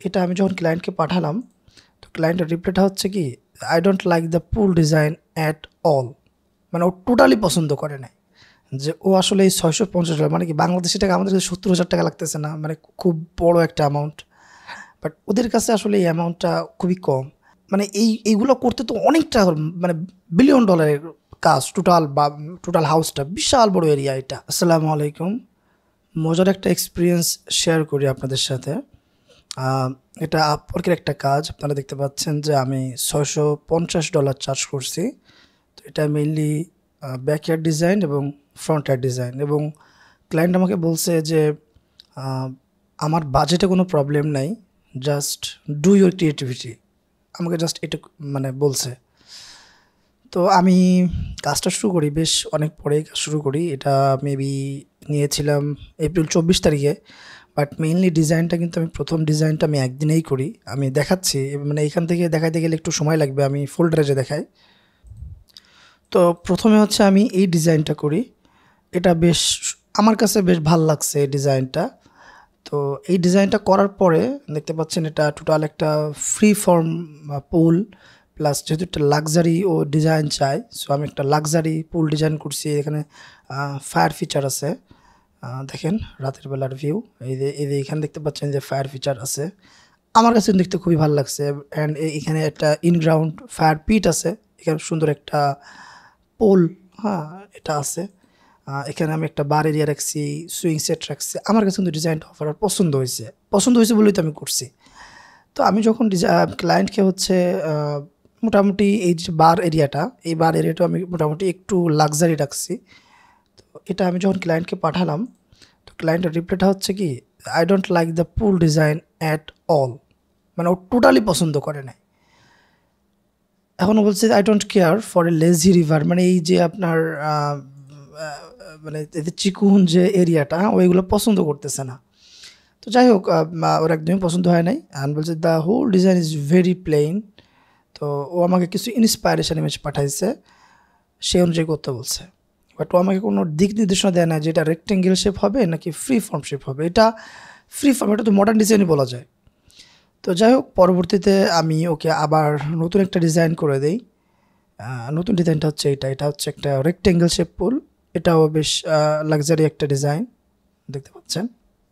এটা আমি যখন ক্লায়েন্টকে পাঠালাম, তো ক্লায়েন্টের রিপ্লাইটা হচ্ছে কি, I don't like the pool design at all. মানে ও টোটালি পছন্দ করে নাই। যে ও আসলে এই $650, মানে কি বাংলাদেশি টাকা আমাদের কাছে 70,000 টাকা লাগতেছে না, মানে খুব বড় একটা অ্যামাউন্ট। বাট ওদের কাছে আসলে এই অ্যামাউন্টটা খুবই কম। মানে এইগুলো করতে তো অনেকটা, মানে বিলিয়ন ডলারের কাজ, টোটাল হাউসটা বিশাল বড় এরিয়া এটা। আসসালামু আলাইকুম। মজার একটা এক্সপিরিয়েন্স শেয়ার করি আপনাদের সাথে। এটা আপওয়ার্কের একটা কাজ। আপনারা দেখতে পাচ্ছেন যে আমি $650 চার্জ করছি। তো এটা মেইনলি ব্যাকয়ার্ড ডিজাইন এবং ফ্রন্ট ইয়ার্ড ডিজাইন। এবং ক্লায়েন্ট আমাকে বলছে যে আমার বাজেটে কোনো প্রবলেম নাই, জাস্ট ডু ইউর ক্রিয়েটিভিটি। আমাকে জাস্ট এটা মানে বলছে। তো আমি কাজটা শুরু করি, বেশ অনেক পরে কাজ শুরু করি। এটা মেবি নিয়েছিলাম এপ্রিল 24 তারিখে। বাট মেইনলি ডিজাইনটা কিন্তু আমি প্রথম ডিজাইনটা আমি একদিনেই করি। আমি দেখাচ্ছি, মানে এখান থেকে দেখাইতে গেলে একটু সময় লাগবে, আমি ফোল্ডারে যে দেখাই। তো প্রথমে হচ্ছে আমি এই ডিজাইনটা করি। এটা বেশ আমার কাছে বেশ ভাল লাগছে এই ডিজাইনটা। তো এই ডিজাইনটা করার পরে দেখতে পাচ্ছেন এটা টোটাল একটা ফ্রি ফর্ম পুল, প্লাস যেহেতু একটা লাক্সারি ও ডিজাইন চাই, সো আমি একটা লাক্সারি পুল ডিজাইন করছি। এখানে ফায়ার ফিচার আছে, দেখেন রাতের বেলার ভিউ। এই যে এখানে দেখতে পাচ্ছেন যে ফায়ার ফিচার আছে, আমার কাছে দেখতে খুবই ভালো লাগছে। অ্যান্ড এখানে একটা ইনগ্রাউন্ড ফায়ার পিট আছে, এখানে সুন্দর একটা পোল, হ্যাঁ এটা আছে। এখানে আমি একটা বার এরিয়া রাখছি, সুইং সেট রাখছি। আমার কাছে কিন্তু ডিজাইনটা অফার পছন্দ হয়েছে বলেই তো আমি করছি। তো আমি যখন ক্লায়েন্টকে হচ্ছে মোটামুটি এই যে এই বার এরিয়াটা আমি মোটামুটি একটু লাক্সারি রাখছি। তো এটা আমি যখন ক্লায়েন্টকে পাঠালাম, তো ক্লায়েন্টের রিপ্লাইটা হচ্ছে কি, I don't like the pool design at all. মানে ও টোটালি পছন্দ করে নাই। এখনও বলছে I don't care for a lazy river, মানে এই যে আপনার মানে এদের চিকুন যে এরিয়াটা, ওইগুলো পছন্দ করতেছে না। তো যাই হোক, ওর একদমই পছন্দ হয় নাই। অ্যান্ড বলছে the whole design is very plain. তো ও আমাকে কিছু ইন্সপায়ারেশন ইমেজ পাঠাইছে, সেই অনুযায়ী করতে বলছে। বাট ও আমাকে কোনো দিক নির্দেশনা দেয় না যে এটা রেক্টেঙ্গেল শেপ হবে নাকি ফ্রি ফর্ম শেপ হবে। এটা ফ্রি ফর্ম, এটা তো মডার্ন ডিজাইনই বলা যায়। তো যাই হোক, পরবর্তীতে আমি ওকে আবার নতুন একটা ডিজাইন করে দেই। নতুন ডিজাইনটা হচ্ছে এটা হচ্ছে একটা রেক্টেঙ্গেল শেপ পুল। এটাও বেশ লাক্সারি একটা ডিজাইন, দেখতে পাচ্ছেন।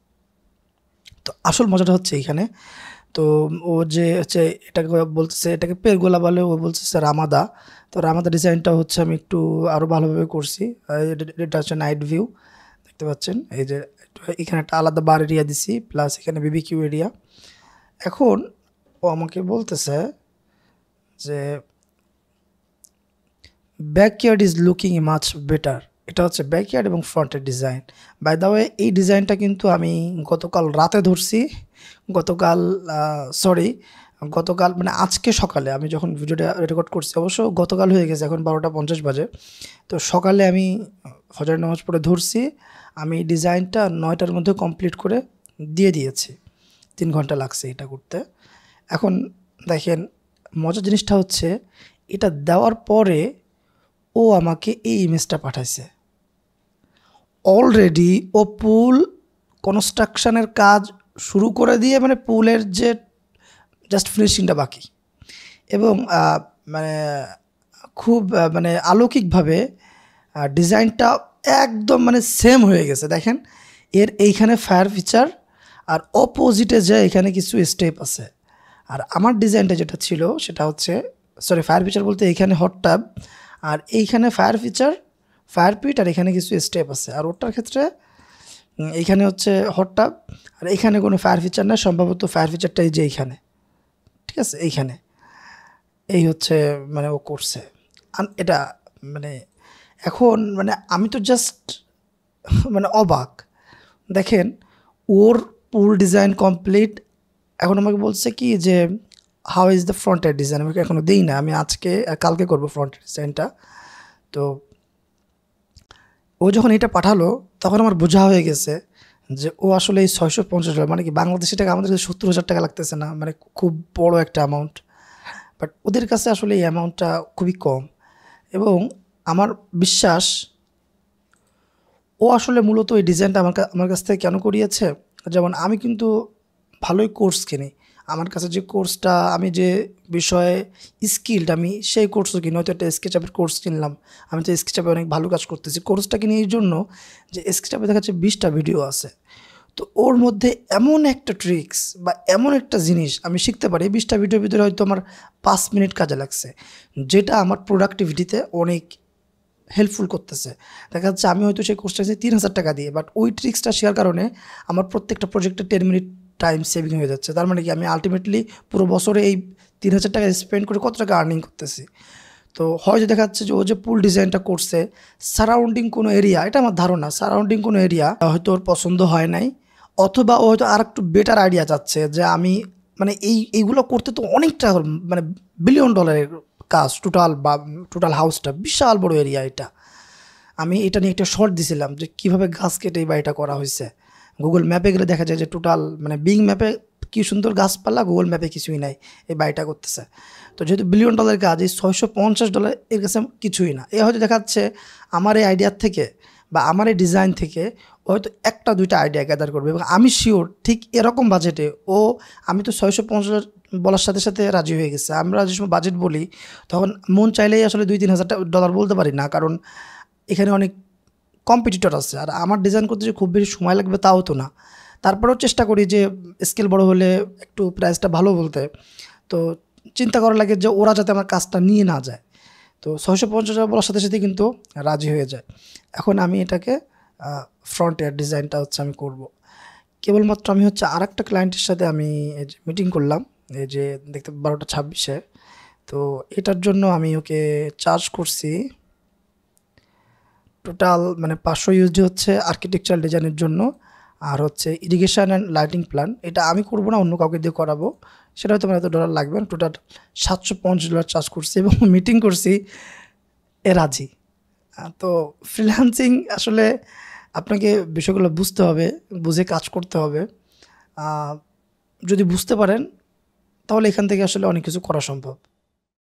তো আসল মজাটা হচ্ছে এইখানে। তো ও যে হচ্ছে এটাকে বলতেছে, এটাকে পেরগোলা বলে, ও বলছে রামাদা। তো রামাদা ডিজাইনটা হচ্ছে আমি একটু আরও ভালোভাবে করছি। এটা হচ্ছে নাইট ভিউ, দেখতে পাচ্ছেন। এই যে এখানে একটা আলাদা বার এরিয়া দিছি, প্লাস এখানে বিবিকিউ এরিয়া। এখন ও আমাকে বলতেছে যে backyard is looking much better. এটা হচ্ছে ব্যাকইয়ার্ড এবং ফ্রন্টের ডিজাইন। বাই দ্য ওয়ে, এই ডিজাইনটা কিন্তু আমি গতকাল রাতে ধরছি। গতকাল মানে আজকে সকালে আমি যখন ভিডিওটা রেকর্ড করছি, অবশ্য গতকাল হয়ে গেছে, এখন 12:50 বাজে। তো সকালে আমি ফজরের নামাজ পড়ে ধরছি। আমি ডিজাইনটা 9টার মধ্যে কমপ্লিট করে দিয়ে দিয়েছি। 3 ঘন্টা লাগছে এটা করতে। এখন দেখেন, মজার জিনিসটা হচ্ছে এটা দেওয়ার পরে ও আমাকে এই ইমেজটা পাঠাইছে। অলরেডি ও পুল কনস্ট্রাকশনের কাজ শুরু করে দিয়ে, মানে পুলের যে জাস্ট ফিনিশিংটা বাকি। এবং মানে খুব মানে অলৌকিকভাবে ডিজাইনটা একদম মানে সেম হয়ে গেছে। দেখেন এইখানে ফায়ার ফিচার, আর অপোজিটে যে এখানে কিছু স্টেপ আছে। আর আমার ডিজাইনটা যেটা ছিল সেটা হচ্ছে, ফায়ার ফিচার বলতে এইখানে হট টাব, আর এইখানে ফায়ার পিট, আর এখানে কিছু স্টেপ আছে। আর ওটার ক্ষেত্রে এইখানে হচ্ছে হট টাব, আর এইখানে কোনো ফায়ার ফিচার না, সম্ভবত ফায়ার ফিচারটা এই যে এইখানে, ঠিক আছে, এইখানে এই হচ্ছে মানে ও করছে এটা। মানে এখন মানে আমি তো জাস্ট মানে অবাক। দেখেন, ওর পুল ডিজাইন কমপ্লিট। এখন আমাকে বলছে কি যে হাউ ইজ দ্য ফ্রন্টের ডিজাইন। আমাকে এখনও দিই না, আমি কালকে করবো ফ্রন্টের ডিজাইনটা। তো ও যখন এটা পাঠালো, তখন আমার বোঝা হয়ে গেছে যে ও আসলে এই $650, মানে কি বাংলাদেশি টাকা আমাদের কাছে 70,000 টাকা লাগতেছে না, মানে খুব বড় একটা অ্যামাউন্ট। বাট ওদের কাছে আসলে এই অ্যামাউন্টটা খুবই কম। এবং আমার বিশ্বাস ও আসলে মূলত এই ডিজাইনটা আমার কাছ থেকে কেন করিয়েছে। যেমন আমি কিন্তু ভালোই কোর্স কিনি, আমার কাছে যে কোর্সটা, আমি যে বিষয়ে স্কিল্ড, আমি সেই কোর্সও কিনি। হয়তো একটা স্কেচআপের কোর্স কিনলাম, আমি তো স্কেচআপে অনেক ভালো কাজ করতেছি। কোর্সটা কিনি এই জন্য যে স্কেচআপে দেখা যাচ্ছে 20টা ভিডিও আছে, তো ওর মধ্যে এমন একটা ট্রিক্স বা এমন একটা জিনিস আমি শিখতে পারি, 20টা ভিডিওর ভিতরে হয়তো আমার 5 মিনিট কাজে লাগছে, যেটা আমার প্রোডাক্টিভিটিতে অনেক হেল্পফুল করতেছে। দেখা যাচ্ছে আমি হয়তো সেই কোর্সটা 3000 টাকা দিয়ে, বাট ওই ট্রিক্সটা শেয়ার কারণে আমার প্রত্যেকটা প্রজেক্টে 10 মিনিট টাইম সেভিং হয়ে যাচ্ছে। তার মানে কি আমি আলটিমেটলি পুরো বছরে এই 3000 টাকা স্পেন্ড করে কত টাকা আর্নিং করতেছি। তো হয়তো দেখা যাচ্ছে যে ও যে পুল ডিজাইনটা করছে, সারাউন্ডিং কোনো এরিয়া, এটা আমার ধারণা, সারাউন্ডিং কোনো এরিয়া হয়তো ওর পছন্দ হয় নাই, অথবা ও হয়তো আর একটু বেটার আইডিয়া চাচ্ছে যে আমি মানে এইগুলো করতে তো অনেকটা মানে বিলিয়ন ডলারের কাজ, টোটাল হাউসটা বিশাল বড় এরিয়া। এটা আমি এটা নিয়ে একটা শর্ট দিছিলাম যে কীভাবে গাছ কেটে এই বাড়িটা করা হয়েছে। গুগল ম্যাপে গেলে দেখা যায় যে টোটাল মানে বিং ম্যাপে কী সুন্দর গাছপালা, গুগল ম্যাপে কিছুই নাই, এই বাড়িটা করতেছে। তো যেহেতু বিলিয়ন ডলারের কাজ, এই $650 এর কাছে কিছুই না। এ হয়তো দেখাচ্ছে আমার এই আইডিয়ার থেকে বা আমার এই ডিজাইন থেকে হয়তো একটা দুইটা আইডিয়া গ্যাদার করবে, এবং আমি শিওর ঠিক এরকম বাজেটে ও, আমি তো 650 বলার সাথে সাথে রাজি হয়ে গেছে। আমরা যে সময় বাজেট বলি তখন মন চাইলেই আসলে $2-3,000 বলতে পারি না, কারণ এখানে অনেক কম্পিটিটর আছে। আর আমার ডিজাইন করতে যে খুব বেশি সময় লাগবে তাও তো না, তারপরেও চেষ্টা করি যে স্কেল বড় হলে একটু প্রাইসটা ভালো বলতে। তো চিন্তা করা লাগে যে ওরা যাতে আমার কাজটা নিয়ে না যায়। তো 650 বলার সাথে সাথে কিন্তু রাজি হয়ে যায়। এখন আমি এটাকে ফ্রন্ট এয়ার ডিজাইনটা হচ্ছে আমি করব। কেবলমাত্র আমি হচ্ছে আর একটা ক্লায়েন্টের সাথে আমি এই যে মিটিং করলাম, এই যে দেখতে 12টা 26-এ। তো এটার জন্য আমি ওকে চার্জ করছি টোটাল মানে 500 ইউএসডি হচ্ছে আর্কিটেকচারাল ডিজাইনের জন্য, আর হচ্ছে ইরিগেশন অ্যান্ড লাইটিং প্ল্যান, এটা আমি করবো না, অন্য কাউকে দিয়ে করাবো, সেটা হয়তো আমার এত ডলার লাগবে না। টোটাল $750 চার্জ করছি এবং মিটিং করছি, এ রাজি। তো ফ্রিল্যান্সিং আসলে আপনাকে বিষয়গুলো বুঝতে হবে, বুঝে কাজ করতে হবে। যদি বুঝতে পারেন তাহলে এখান থেকে আসলে অনেক কিছু করা সম্ভব।